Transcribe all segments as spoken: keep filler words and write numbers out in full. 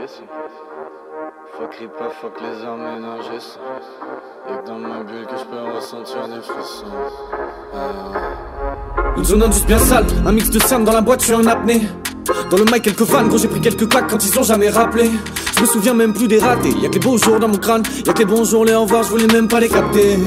caisse. Fuck ripa, fuck les armes et l'énergie. Y'a que dans ma bulle que je peux ressentir des frissons. euh... Une zone indus bien sale, un mix de cernes dans la boîte, je suis en apnée. Dans le mic quelques vannes, gros j'ai pris quelques claques quand ils ont jamais rappelé. Je me souviens même plus des ratés, y'a que les beaux jours dans mon crâne. Y'a que les bons jours, les au revoir, je voulais même pas les capter.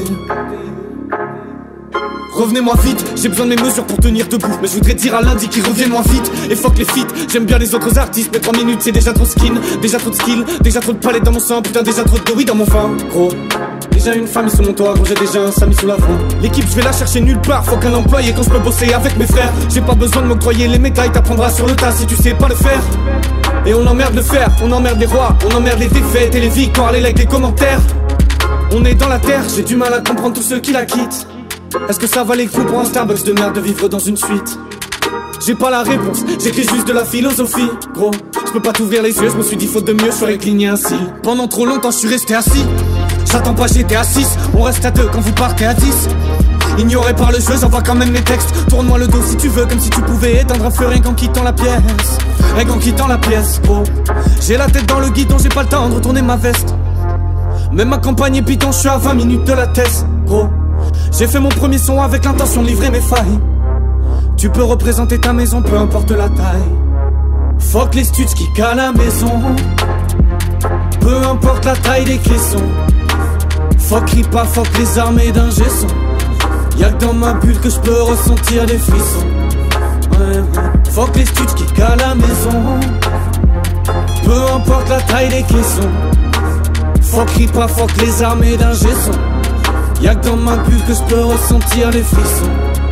Revenez-moi vite, j'ai besoin de mes mesures pour tenir debout. Mais je voudrais dire à lundi qu'ils reviennent moins vite. Et fuck les feats, j'aime bien les autres artistes. Mais trois minutes c'est déjà trop skin, déjà trop de skill, déjà trop de palettes dans mon sang, putain déjà trop de oui dans mon vin. Gros, déjà une famille sous mon toit, gros j'ai déjà un Samy sous la voie. L'équipe je vais la chercher nulle part, faut qu'un employé quand je peux bosser avec mes frères. J'ai pas besoin de m'octroyer les médailles, t'apprendras sur le tas si tu sais pas le faire. Et on emmerde le fer, on emmerde les rois, on emmerde les défaites et les victoires, les likes, les commentaires. On est dans la terre, j'ai du mal à comprendre tous ceux qui la quittent. Est-ce que ça valait le coup pour un Starbucks de merde de vivre dans une suite? J'ai pas la réponse, j'écris juste de la philosophie. Gros, je peux pas t'ouvrir les yeux, je me suis dit faute de mieux, je suis recligné ainsi. Pendant trop longtemps je suis resté assis. J'attends pas, j'étais à six, on reste à deux quand vous partez à dix. Ignoré par le jeu, j'envoie quand même mes textes. Tourne-moi le dos si tu veux, comme si tu pouvais éteindre un feu rien qu'en quittant la pièce. Rien qu'en quittant la pièce, gros. J'ai la tête dans le guidon, j'ai pas le temps de retourner ma veste. Même ma campagne est bidon, je suis à vingt minutes de la thèse, gros. J'ai fait mon premier son avec l'intention de livrer mes failles. Tu peux représenter ta maison, peu importe la taille. Fuck les studs qui calent la maison, peu importe la taille des caissons. Fuck ripa, fuck les armées d'un gesson. Y'a que dans ma bulle que je peux ressentir des frissons. Ouais, ouais. Fuck les studs qui calent la maison, peu importe la taille des caissons. Fuck ripa, fuck les armées d'un gesson. Y'a que dans ma bulle que je peux ressentir les frissons.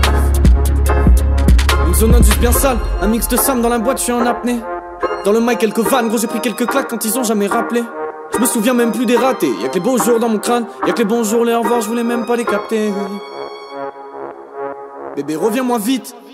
Une zone indus bien sale, un mix de Sam dans la boîte, je suis en apnée. Dans le mic quelques vannes, gros j'ai pris quelques claques quand ils ont jamais rappelé. Je me souviens même plus des ratés, y'a que les beaux jours dans mon crâne. Y'a que les bons jours, les au revoir, je voulais même pas les capter. Bébé reviens-moi vite.